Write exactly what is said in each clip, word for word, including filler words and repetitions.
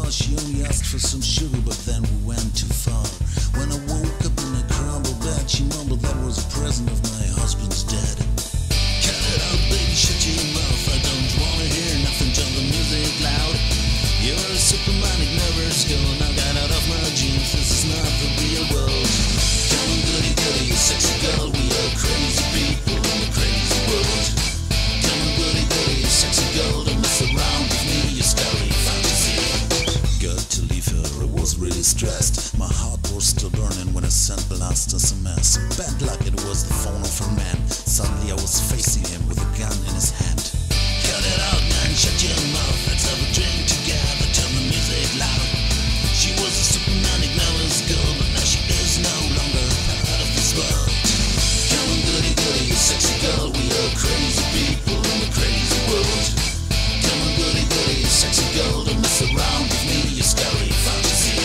car. She only asked for some sugar, but then we went too far. When I woke up in a crumbled bed, she mumbled that was a present of my husband's dead. Cut it out, baby, shut your mouth. I don't wanna hear nothing, turn the music loud. You're a supermanic nervous girl, now get out of my jeans, this is not the real world. Come on, goody goody, sexy girl, we are crazy people in a crazy world. Come on, goody goody, sexy girl, don't mess around with me, you scary fantasy. Got to leave her, I was really stressed. My heart was still burning when I sent the last S M S. Bad luck, it was the phone of her man. Suddenly I was facing him with a gun in his hand. Cut it out, man, shut your mouth, let's have a drink together, turn the music loud. She was a supermanic nervous girl, but now she is no longer part of this world. Come on, goody goody, sexy girl, we are crazy people in a crazy world. Come on, goody goody, sexy girl, don't mess around with me, you scary fantasy.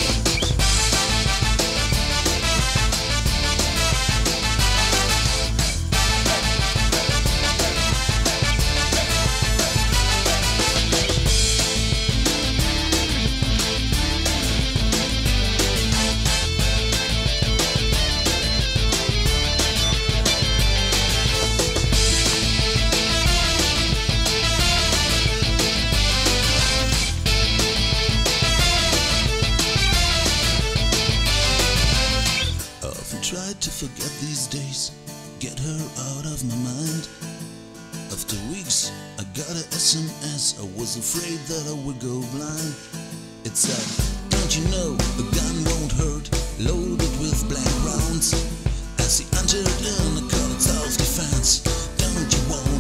Tried to forget these days, get her out of my mind. After weeks, I got a S M S, I was afraid that I would go blind. It said, don't you know, a gun won't hurt, loaded with blank rounds. As he entered in, I called it self-defense. Don't you want